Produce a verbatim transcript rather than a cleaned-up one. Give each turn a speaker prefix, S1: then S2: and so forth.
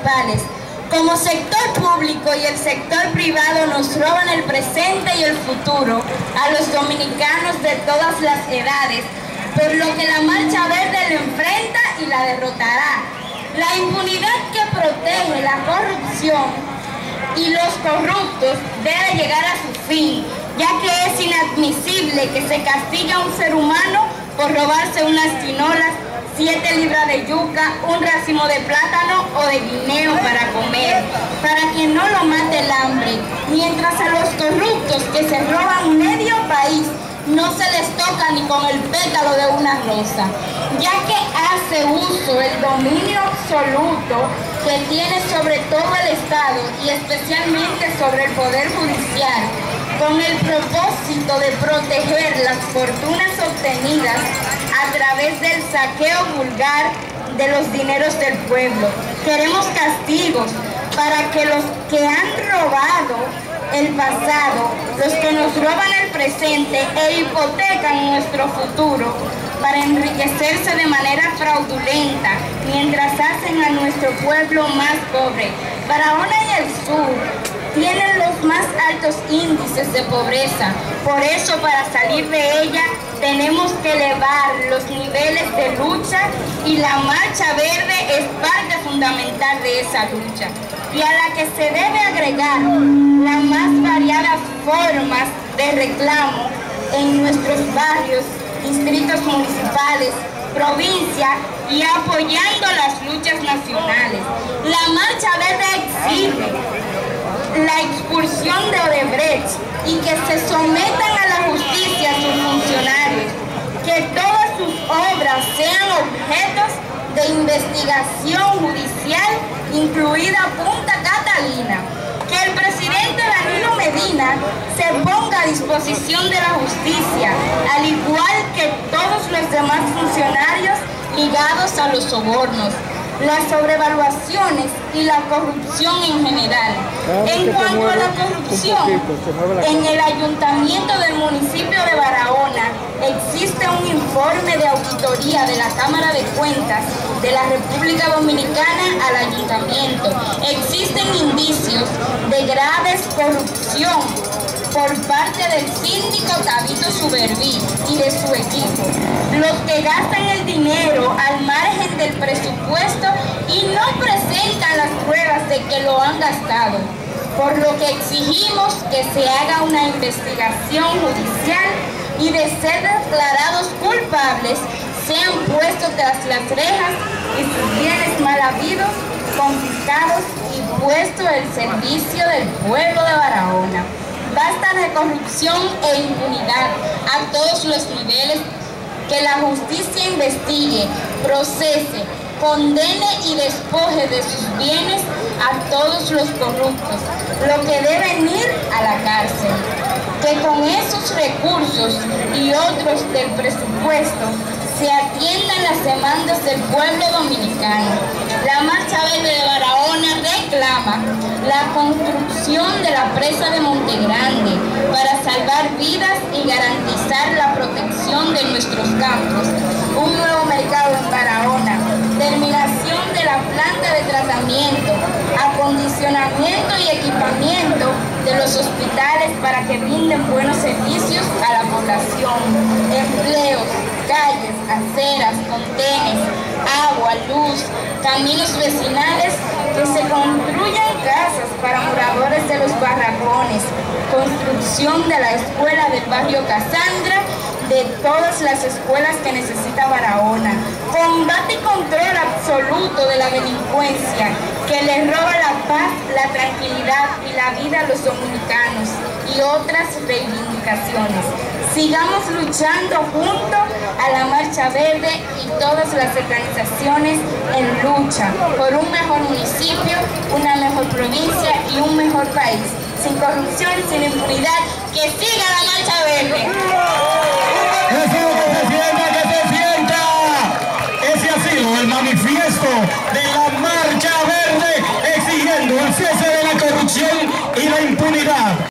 S1: municipales. Como sector público y el sector privado nos roban el presente y el futuro a los dominicanos de todas las edades, por lo que la Marcha Verde le enfrenta y la derrotará. La impunidad que protege la corrupción y los corruptos debe llegar a su fin, ya que es inadmisible que se castigue a un ser humano por robarse unas tinolas, siete libras de yuca, un racimo de plátano o de guineo para comer, para que no lo mate el hambre, mientras a los corruptos que se roban medio país no se les toca ni con el pétalo de una rosa, ya que hace uso del dominio absoluto que tiene sobre todo el Estado y especialmente sobre el Poder Judicial, con el propósito de proteger las fortunas obtenidas a través del saqueo vulgar de los dineros del pueblo. Queremos castigos para que los que han robado el pasado, los que nos roban el presente e hipotecan nuestro futuro para enriquecerse de manera fraudulenta, mientras hacen a nuestro pueblo más pobre. Barahona y el sur tienen los más altos índices de pobreza. Por eso, para salir de ella, tenemos que elevar los niveles de lucha y la Marcha Verde es parte fundamental de esa lucha, y a la que se debe agregar las más variadas formas de reclamo en nuestros barrios, distritos municipales, provincia y apoyando las luchas nacionales. La Marcha Verde exige la expulsión de Odebrecht y que se sometan a la justicia sus funcionarios, que todas sus obras sean objetos de investigación judicial, incluida Punta Catalina, que el presidente Danilo Medina se ponga a disposición de la justicia, al igual que todos los demás funcionarios ligados a los sobornos, las sobrevaluaciones y la corrupción en general. En cuanto a la corrupción, en el ayuntamiento del municipio de Barahona existe un informe de auditoría de la Cámara de Cuentas de la República Dominicana al ayuntamiento. Existen indicios de graves corrupción por parte del síndico Tabito Suberví y de su equipo, los que gastan el dinero al margen del presupuesto y no presentan las pruebas de que lo han gastado, por lo que exigimos que se haga una investigación judicial y, de ser declarados culpables, sean puestos tras las rejas y sus bienes mal habidos confiscados y puestos al servicio del pueblo de Barahona. Basta de corrupción e impunidad a todos los niveles, que la justicia investigue, procese, condene y despoje de sus bienes a todos los corruptos, lo que deben ir a la cárcel. Que con esos recursos y otros del presupuesto se atiendan las demandas del pueblo dominicano. La Marcha Verde de Barahona reclama la construcción de la presa de Montegrande para salvar vidas y garantizar la protección de nuestros campos, un nuevo mercado en Barahona, terminación de la planta de tratamiento, acondicionamiento y equipamiento de los hospitales para que brinden buenos servicios a la población, empleos, calles, aceras, contenes, agua, luz, caminos vecinales, que se construyan casas para moradores de los barracones, construcción de la escuela del barrio Casandra, de todas las escuelas que necesita Barahona, combate y control absoluto de la delincuencia que le roba la paz, la tranquilidad y la vida a los dominicanos, y otras reivindicaciones. Sigamos luchando junto a la Marcha Verde y todas las organizaciones en lucha por un mejor municipio, una mejor provincia y un mejor país, sin corrupción, sin impunidad. ¡Que siga la Marcha Verde!
S2: ¡Que se sienta, que se sienta! Ese ha sido el manifiesto de la Marcha Verde, exigiendo el cese de la corrupción y la impunidad.